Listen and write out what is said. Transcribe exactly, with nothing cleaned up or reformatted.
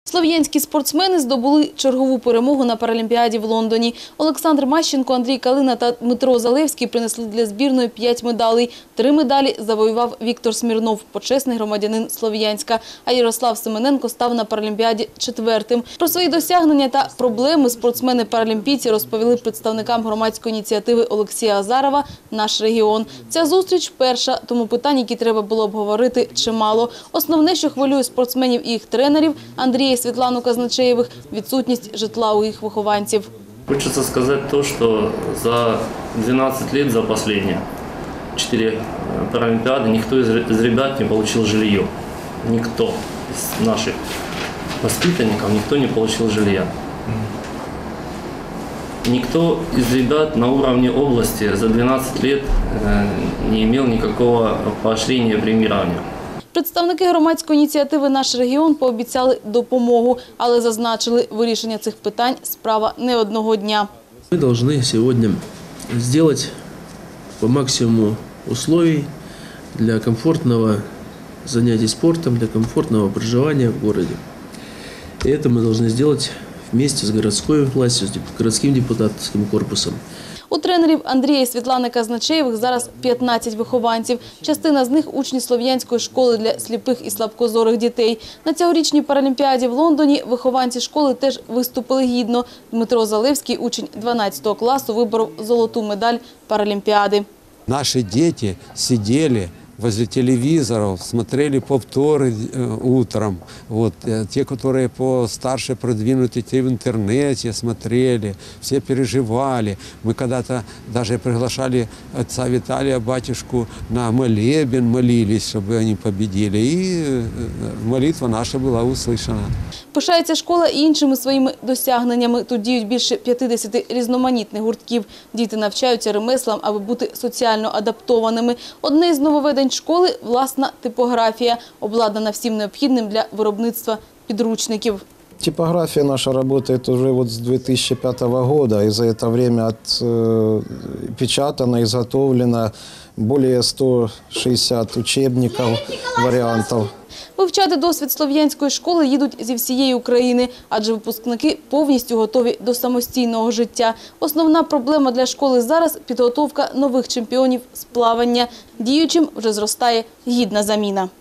Слов'янські спортсмени здобули чергову перемогу на Паралімпіаді в Лондоні. Олександр Мащенко, Андрій Калина та Дмитро Залевський принесли для збірної п'ять медалей. Три медалі завоював Віктор Смірнов, почесний громадянин Слов'янська. А Ярослав Семененко став на Паралімпіаді четвертим. Про свої досягнення та проблеми спортсмени-паралімпійці розповіли представникам громадської ініціативи Олексія Азарова «Наш регіон». Ця зустріч перша, тому питань, які треба було обговорити, чимало. Основне, що хвилює спортсменів і їх тренерів Андрія і Світлану Казначеєвих – відсутність житла у їх вихованців. Хочется сказать то, что за двенадцать лет, за последние четыре Паралимпиады, никто из ребят не получил жилье. Никто из наших воспитанников, никто не получил жилья. Никто из ребят на уровне области за двенадцать лет не имел никакого поощрения и премирования. Представники громадської ініціативи «Наш регіон» пообіцяли допомогу, але зазначили, вирішення цих питань – справа не одного дня. Ми повинні сьогодні зробити по максимуму умов для комфортного заняття спортом, для комфортного проживання в місті. І це ми повинні зробити вместе з городською властю, з городським депутатським корпусом. У тренерів Андрія і Світлани Казначеєвих зараз п'ятнадцять вихованців. Частина з них – учні Слов'янської школи для сліпих і слабкозорих дітей. На цьогорічній Паралімпіаді в Лондоні вихованці школи теж виступили гідно. Дмитро Залевський, учень дванадцятого класу, виборов золоту медаль Паралімпіади. Наші діти сиділи возле телевизоров, смотрели повторы утром. Вот, те, которые постарше продвинуты, те в интернете смотрели, все переживали. Мы когда-то даже приглашали отца Виталия, батюшку, на молебен, молились, чтобы они победили. И молитва наша была услышана. Пишається школа і іншими своїми досягненнями. Тут діють більше п'ятдесят різноманітних гуртків. Діти навчаються ремеслам, аби бути соціально адаптованими. Одне з нововведень школи – власна типографія, обладнана всім необхідним для виробництва підручників. Типография наша работает уже вот с две тысячи пятого года, и за это время отпечатано, изготовлено более ста шестидесяти учебников, вариантов. Вивчати досвід Слов'янської школи їдуть зі всієї України, адже випускники повністю готові до самостійного життя. Основна проблема для школи зараз – підготовка нових чемпіонів з плавання. Діючим вже зростає гідна заміна.